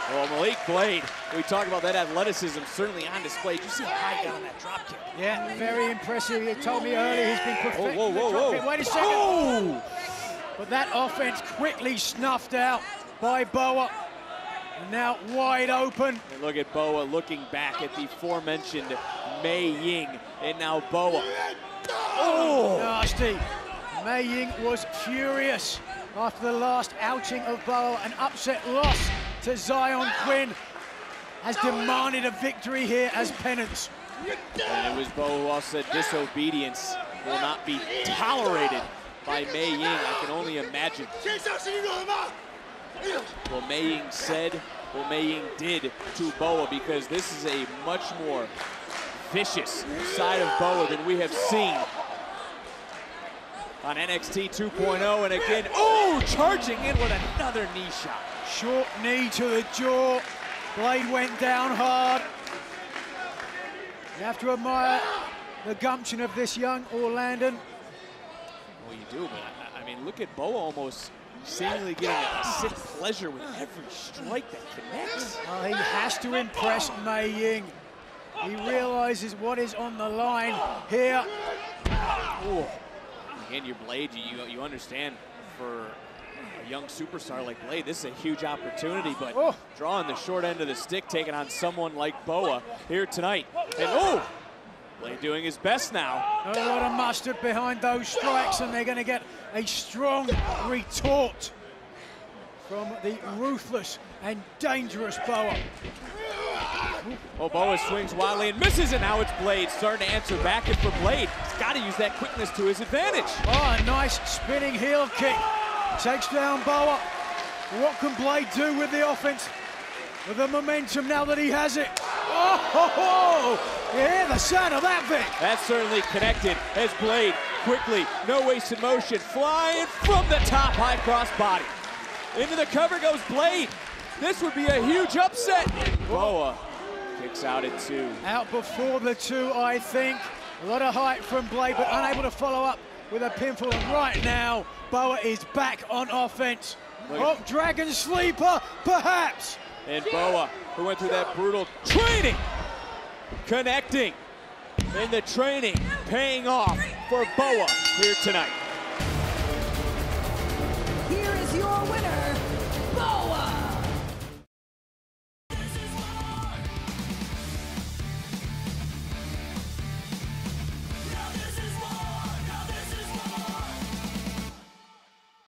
Well, Malik Blade, we talk about that athleticism certainly on display. Did you see how high he got on that drop kick? Yeah, very impressive. He told me earlier he's been perfecting the drop kick. Wait a second. Oh! But that offense quickly snuffed out by Boa. And now wide open. And look at Boa looking back at the aforementioned Mei Ying. And now Boa. Oh! Nasty. Mei Ying was furious after the last outing of Boa. An upset loss to Zion Quinn has demanded a victory here as penance. And it was Boa who also said disobedience will not be tolerated by Mei Ying. I can only imagine. Well, Mei Ying said, what Mei Ying did to Boa, because this is a much more vicious side of Boa than we have seen on NXT 2.0. And again, oh, charging in with another knee shot. Short knee to the jaw. Blade went down hard. You have to admire the gumption of this young Orlandan. Well, you do, but I mean, look at Boa almost seemingly getting a sick pleasure with every strike that connects. Well, he has to impress Mei Ying. He realizes what is on the line here. Oh. Again, your Blade, you understand, for a young superstar like Blade, this is a huge opportunity, but drawing the short end of the stick, taking on someone like Boa here tonight. And Blade doing his best now. A lot of mustard behind those strikes, and they're going to get a strong retort from the ruthless and dangerous Boa. Oh, Boa swings wildly and misses, and now it's Blade starting to answer back. And for Blade, he's got to use that quickness to his advantage. Oh, a nice spinning heel kick. Takes down Boa. What can Blade do with the offense? With the momentum now that he has it. Oh, you hear the sound of that, Vic? That's certainly connected as Blade quickly, no wasted motion, flying from the top, high cross body. Into the cover goes Blade. This would be a huge upset. Boa kicks out at 2. Out before the 2, I think. A lot of height from Blade, but unable to follow up with a pinfall. And right now, Boa is back on offense. Oh, Dragon Sleeper, perhaps. And Boa, who went through that brutal training, connecting. And the training paying off for Boa here tonight.